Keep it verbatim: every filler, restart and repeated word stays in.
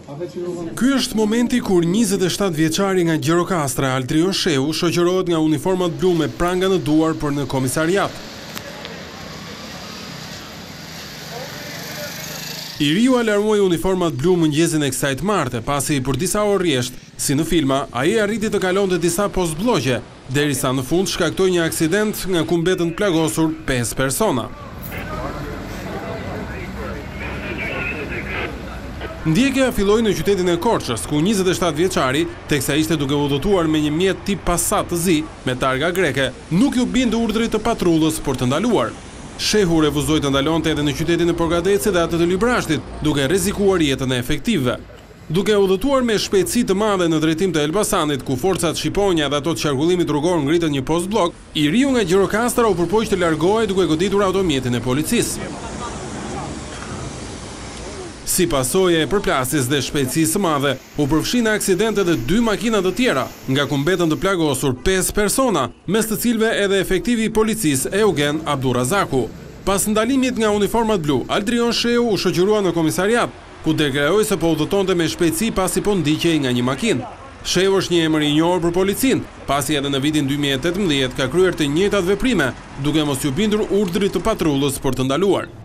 Ky është momenti kur njëzet e shtatë vjeçari nga Gjirokastra, Altrion Shehu, shoqërohet nga uniformat blu me pranga në duar për në komisariat. I riu alarmoi uniformat blu mëngjesin e kësaj të martë, pasi për disa orë rresht, si në filma, ai arriti të kalonte disa postbllogje, derisa në fund shkaktoi një aksident nga ku mbetën plagosur pesë persona. Ndjekja filloi në qytetin e Korçës, ku njëzet e shtatë vjeçari, teksa ishte duke udhëtuar me një mjet tip Passat të zi me targa greke, nuk ju bindi urdhrit të patrullës për të ndaluar. Shehu refuzoi të ndalonte edhe në qytetin e Porgadecit dhe atë të Librashtit, duke rrezikuar jetën e efektivëve. Duke udhëtuar me shpejtësi të madhe në drejtim të Elbasanit, ku forcat shqiponja dhe ato të qarkullimit rrugor ngritën një post blok, i riu nga Gjirokastra u përpoq të largohej duke goditur automjetin e policisë. Si pasojë e përplasjes dhe shpejtësisë së madhe, u përfshin në aksident edhe dy makina të tjera, nga ku mbetën të plagosur pesë persona, mes të cilëve edhe efektivi i policisë Eugen Abdurazaku. Pas ndalimit nga uniformat blu, Altrion Shehu u shoqërua në komisariat, ku deklaroi se po udhëtonte me shpejtësi pasi po ndiqej nga një makinë. Shehu është një emër i njohur për policinë, pasi edhe në vitin dy mijë e tetëmbëdhjetë ka kryer të njëjtat veprime, duke mos iu bindur urdhrit të patrullës për të ndaluar.